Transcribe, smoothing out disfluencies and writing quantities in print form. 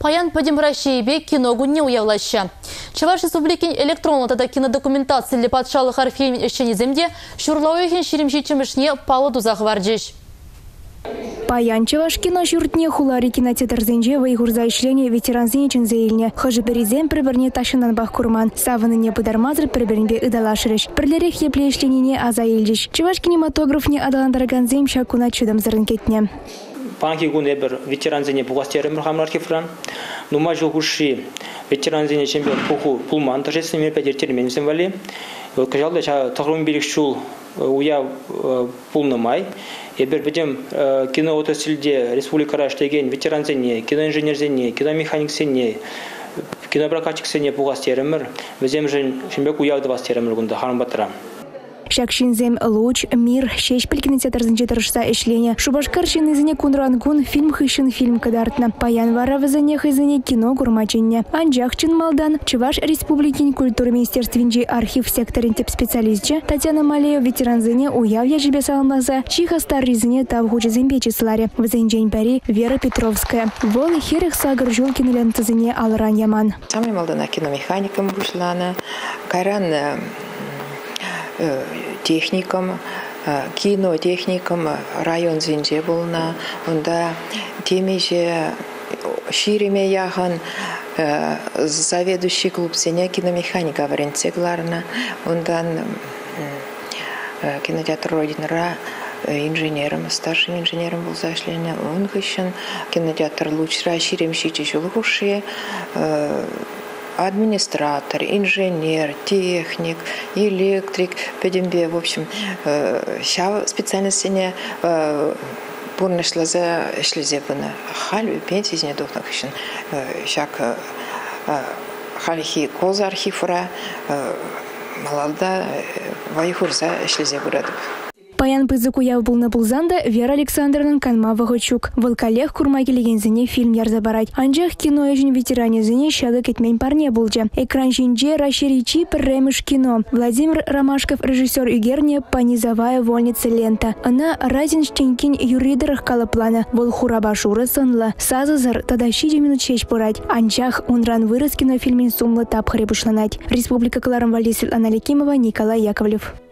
Паян Падимрашиебе киногуне уявлаща. Чуваш Республикин электронлы тада кинодокументация для патшалых архивин ещениземде шурлауехин ширимшичимишне палы дузах варджиш. Паян Чуваш кино шуртне хулари кинотеатр зенже вайгурза ишление ветеран зенечен зейлне. Хожи березем приберне ташинан бах курман. Саваны не подармазр прибернбе ыдалашырыш. Прилерих епле ишленіне аза елдиш. Чуваш кинематограф не адаландараган зем шакуна чудам зырынкетне. Панки гуне бір ветеран зене бугастерем рахамар кефран. Нума жылгуши ветеран зене чемпион пуху пулман торжественный мероприятие терминсен вали. Кажалды тахрум берег шул уя пулнамай. Ебер бедем кино отрасльде республика раштеген ветеран зене, киноинженер зене, киномеханик зене, кинопрокатчик зене бугастеремер. Безем жен шембек уягды бастеремер гунда харам батра. Шакшинзем луч, мир, шешпель кинотеатр зенче тырышса ишление. Шубашкар шинызене кунрангун фильм хыщин фильм кадартна. Паян вара вазане хызене кино гурмаченне. Анжах чин малдан Чуваш республикин культура министерствинче архив секторин теп специалистче Татьяна Малеев ветеран зене уяв яжибе салмаза чиха старризене тавхуче зембечи сларе. Вазенчень пари Вера Петровская. Волы херех сагар жулкин лентазене алран яман. Самый малдана киномехаником бушлана. Кайран техникам, кинотехникам район зенже болна, онда темеже шириме яхан заведующий клуб сеня киномеханика варенцегларна, ондан кинотеатр Родинра инженером, старшим инженером был зашлен, он хыщен кинотеатр лучший ширимщичи жулгуши, администратор, инженер, техник, электрик, педембе, в общем, вся специальность не полношлаза шлезебана. Халь пенсии не дохнах еще, всяк хальхи коза архивра, малалда вайхурза шлезебурад. Паян пызык уяв был на булзанда Вера Александровна Канма Вагачук. Волкалех курмаги легензине фильм ярзабарать. Анжах кино ежен ветеране зене шага кетмень парне булджа. Экран жинже расширичи премыш кино. Владимир Ромашков, режиссер Игерне, понизовая вольница лента. Она разин штенькин юридерах калаплана. Волхураба шура сынла. Сазазар тадащи минут чеч порать. Анжах унран вырос кинофильмин сумла тап хребушланать. Республика Кларам Валисил Аналикимова, Николай Яковлев.